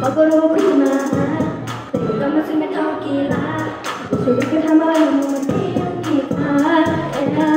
ก็รู้ขึ้นมาแต่ก็ไม่ใช่ไม่เท่ากีฬาช่วยกันทำอะไรมันเที่ยวกีฬาเอ็นะ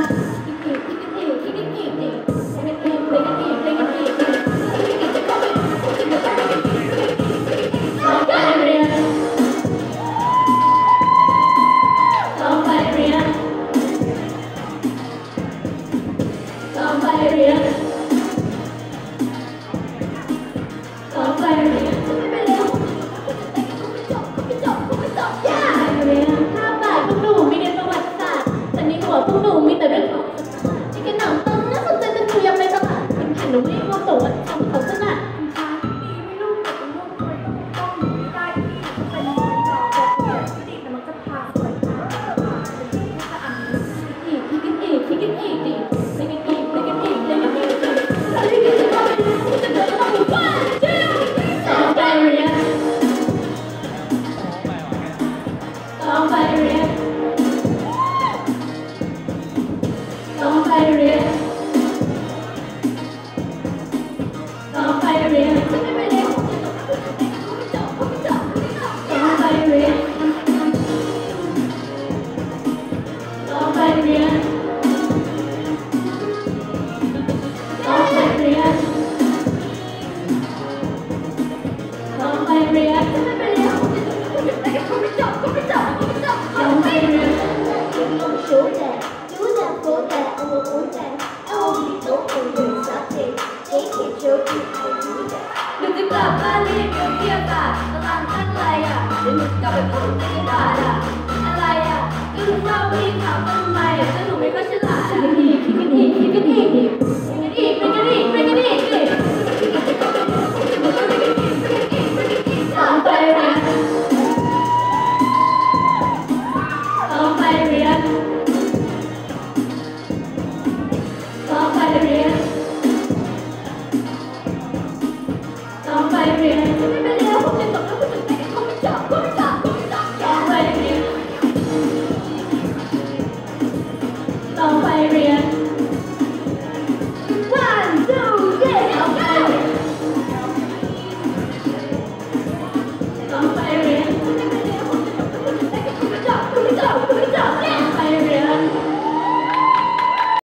พวกหนูมีแต่เรื่องของที่กระหน่ำต้นน่าสนใจจนหนูยังไม่ตลาดเป็นแผ่นหนูไม่ว่าตัวทำเขาขนาดดีไม่รู้แต่เป็นลูกเคยต้องหนูไม่ได้ที่เป็นคนจอกแบบเนี้ยที่ดีแต่มันจะพาสวยนะเป็นที่จะอ่านอีกที่กันอีกที่กันอีกดิไปกันอีกไปกันอีกไปกันอีกแล้วที่กันจะทำไปจะเดินต้องหมู่บ้านต้องไปเรียนต้องไปเรียนต้องไปเรียนต้องไปเรียนจะไม่ไปเรียนต้องไปเรียนต้องไปเรียนต้องไปเรียนต้องไปเรียนจะไม่ไปเรียนต้องไปเรียนsố đẹp chú đẹp cô đẹp ông một cô đẹp ông đi tốt ông đừng sát thì thế thì chú thì ai chú đẹp đừng tiếp cận ba đi điều kia cả làm ăn lại à để mình gặp được một cái bà à ăn lại à cứ lúc sau đi thảo tân này à chứ không biết có chuyện lạ à cái gì